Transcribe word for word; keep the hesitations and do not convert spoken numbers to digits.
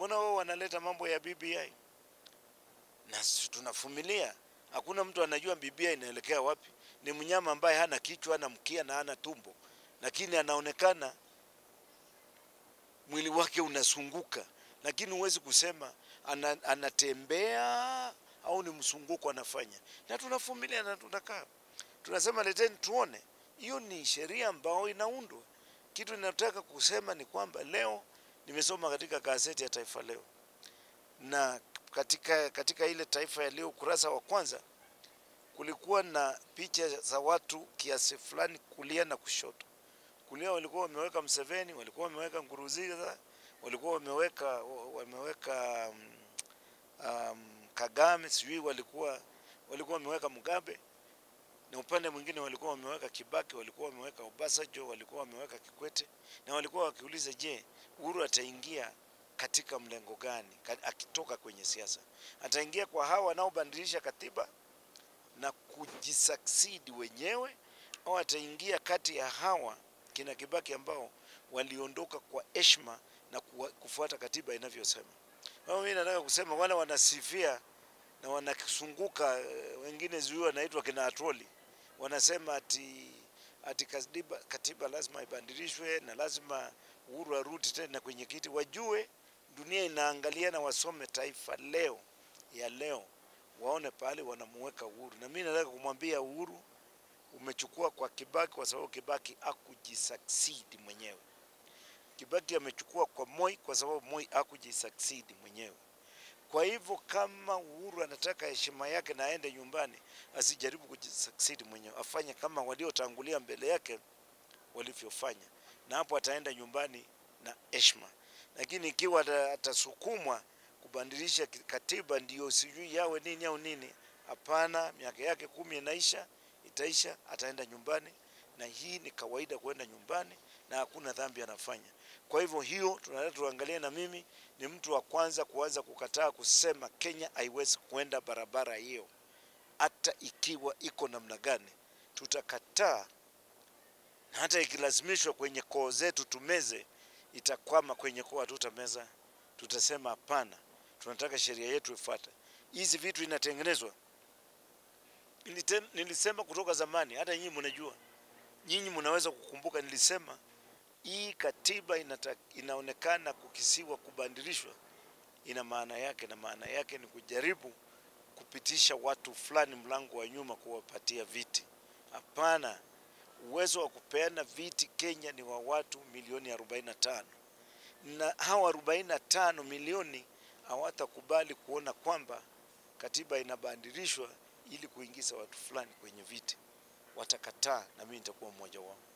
Mbona wao wanaleta mambo ya B B I? Na tunafumilia. Hakuna mtu anajua B B I inaelekea wapi. Ni mnyama ambaye hana kichwa, hana mkia na hana tumbo. Lakini anaonekana mwili wake unasunguka. Lakini huwezi kusema anatembea au ni msunguko anafanya. Na tunafumilia na tunakaa. Tunasema leteni tuone. Hiyo ni sheria ambayo inaundwa. Kitu ninataka kusema ni kwamba leo nimesoma katika gazeti ya Taifa Leo. Na katika katika ile Taifa ya Leo ukurasa wa kwanza kulikuwa na picha za watu kiasi fulani kulia na kushoto. Kulia walikuwa wameweka Museveni, walikuwa wameweka Nkurunziza, walikuwa wameweka wameweka um, um, Kagame, sijui walikuwa walikuwa wameweka Mugabe, na upande mwingine walikuwa wameweka Kibaki, walikuwa wameweka Obasanjo, walikuwa wameweka Kikwete, na walikuwa wakiuliza, je, Uhuru ataingia katika mlengo gani akitoka kwenye siasa? Ataingia kwa hawa wanaobadilisha katiba na kujisucceed wenyewe, au ataingia kati ya hawa kina Kibaki ambao waliondoka kwa heshima na kufuata katiba inavyosema? Wao, mimi nataka kusema wale wanasifia na wanakisunguka, wengine zuiwa wanaitwa kina Atroli, wanasema ati ati katiba, katiba lazima ibadilishwe na lazima Uhuru arudi tena kwenye kiti. Wajue dunia inaangalia na wasome Taifa Leo ya leo, waone pale wanamuweka Uhuru. Na mimi nataka kumwambia Uhuru, umechukua kwa Kibaki kwa sababu Kibaki hakujisucceed mwenyewe. Kibaki amechukua kwa Moi kwa sababu Moi hakujisucceed mwenyewe. Kwa hivyo kama Uhuru anataka heshima yake na aende nyumbani, asijaribu kujisucceed mwenyewe. Afanye kama waliotangulia mbele yake walivyofanya. Na hapo ataenda nyumbani na heshima. Lakini ikiwa atasukumwa kubadilisha katiba ndio sijui yawe nini au nini, hapana, miaka yake kumi inaisha, itaisha, ataenda nyumbani, na hii ni kawaida kwenda nyumbani na hakuna dhambi anafanya. Kwa hivyo hiyo tunataka tuangalie, na mimi ni mtu wa kwanza kuanza kukataa kusema Kenya haiwezi kwenda barabara hiyo. Hata ikiwa iko namna gani tutakataa, na hata ikilazimishwa kwenye koo zetu tumeze, itakwama kwenye koo hatutameza. Tutasema hapana, tunataka sheria yetu ifuate. Hizi vitu inatengenezwa. Nilisema kutoka zamani, hata nyinyi mnajua. Nyinyi mnaweza kukumbuka nilisema hii katiba inata, inaonekana kukisiwa kubadilishwa, ina maana yake, na maana yake ni kujaribu kupitisha watu fulani mlango wa nyuma kuwapatia viti. Hapana, uwezo wa kupeana viti Kenya ni wa watu milioni arobaini na tano. Na hawa arobaini na tano milioni hawatakubali kuona kwamba katiba inabadilishwa ili kuingiza watu fulani kwenye viti. Watakataa, na mimi nitakuwa mmoja wao.